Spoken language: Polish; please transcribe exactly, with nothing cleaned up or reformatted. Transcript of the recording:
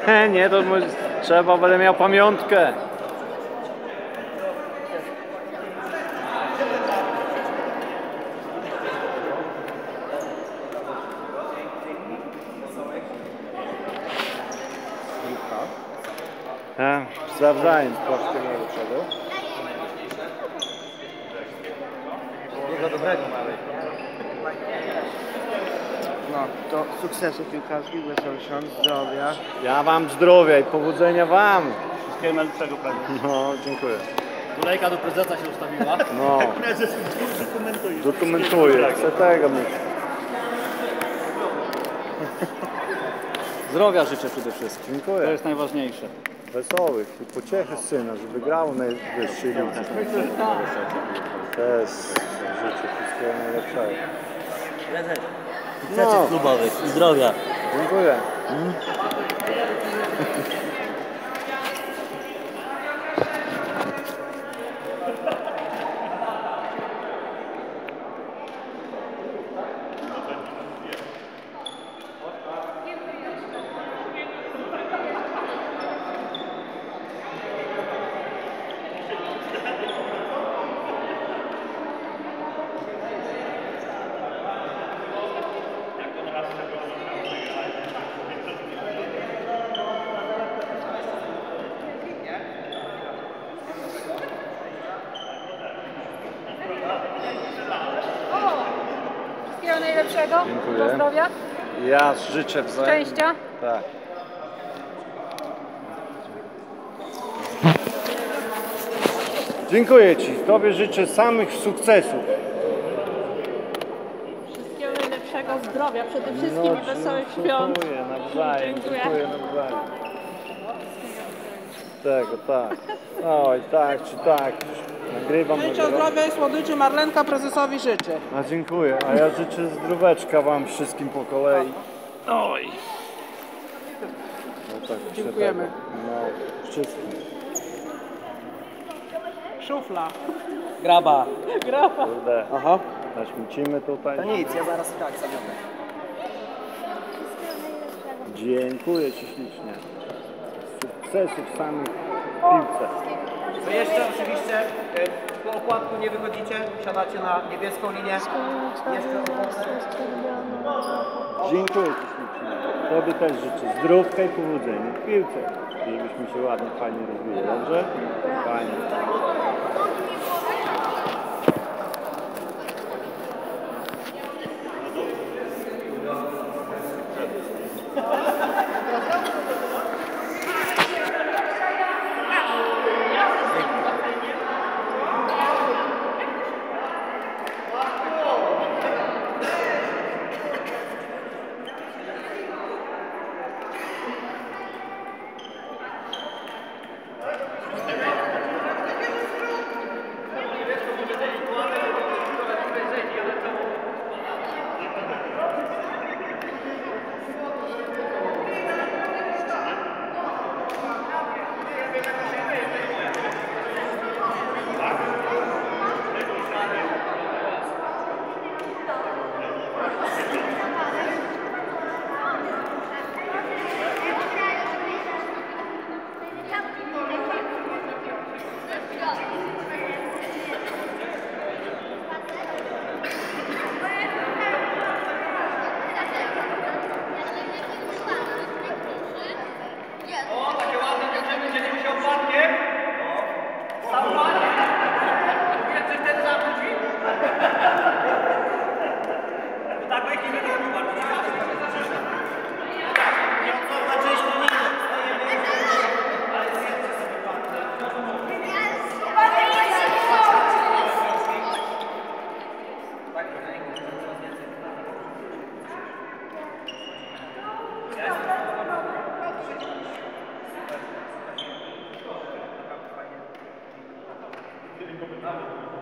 Nie, to może, trzeba, będę miał pamiątkę. Ja, sprawdzałem wszystkiego lepszego. Dużo dobrego mamy. No, to sukcesów piłkarskich, wesołych świąt, zdrowia. Ja wam zdrowia i powodzenia wam. Wszystkiego najlepszego, prawie. No, dziękuję. Kolejka do prezesa się ustawiła. No. Prezes dokumentuje. Dokumentuję, chcę tego mieć. Zdrowia życzę przede wszystkim. Dziękuję. To jest najważniejsze. Wesołych i pociechy syna, żeby grał najwyższej lidze. To jest życzę wszystkiego najlepszego. Prezes. No. Sukcesów klubowych i zdrowia. Dziękuję. Wszystkiego najlepszego, Dziękuję. do zdrowia, Ja życzę wzajemnie. szczęścia. Tak. Dziękuję Ci. Tobie życzę samych sukcesów. Wszystkiego najlepszego, zdrowia przede wszystkim i wesołych świąt. Dziękuję nawzajem. Dziękuję. Dziękuję nawzajem. Tego, tak. Oj, tak czy tak. Nagrywam. Życzę nagrywam. zdrowia i słodyczy, Marlenka prezesowi życzy. A dziękuję. A ja życzę zdróweczka wam wszystkim po kolei. Oj. No tak, Dziękujemy. tego. No, wszystkim. Szufla. Graba. Graba. Kurde. Aha. Naśmiecimy tutaj. To nic, ja zaraz tak zamiotę. Dziękuję Ci ślicznie. Sukcesów samych w piłce. To jeszcze oczywiście y, po okładku nie wychodzicie, siadacie na niebieską linię. Jeszcze Dziękuję Ci ślicznie. Tobie też życzę zdrówka i powodzenia w piłce. Żebyśmy się ładnie, fajnie rozwijali. Dobrze? Fajnie. Thank you.